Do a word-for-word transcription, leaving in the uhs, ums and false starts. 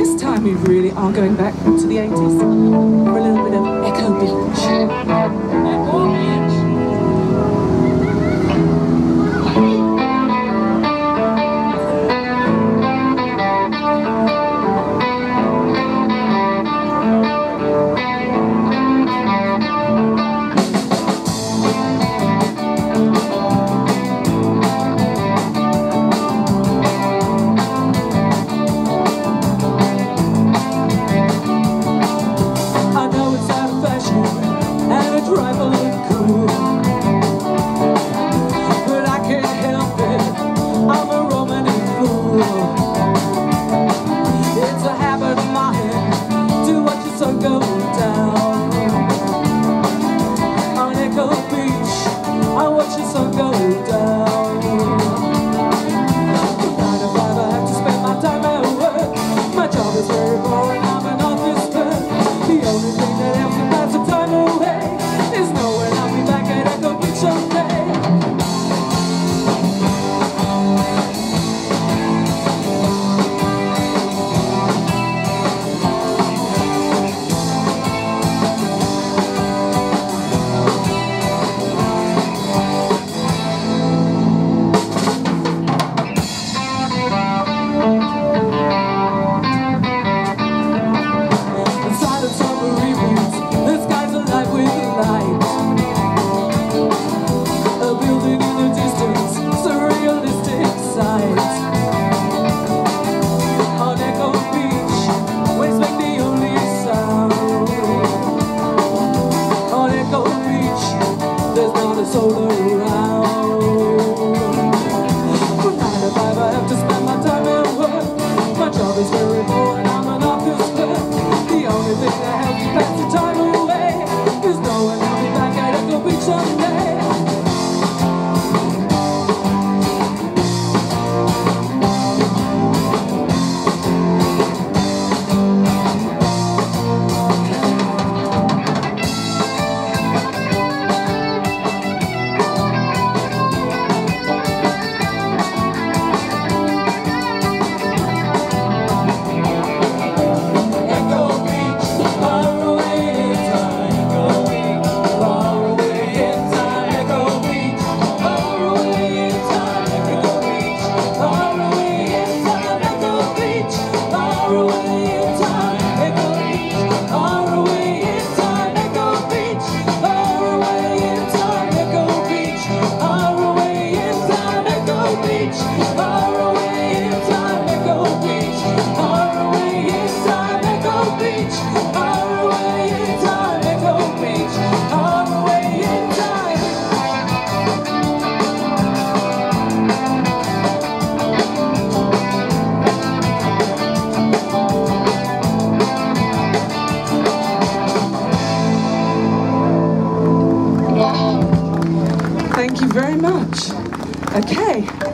this time we really are going back to the eighties for a little bit of Echo Beach. Echo Beach. Soul around. From nine to five I have to spend my time at work. My job is very boring, I'm an office clerk. The only thing that helps me pass the time away is knowing I'll be back at Echo Beach someday. Thank you very much. Okay.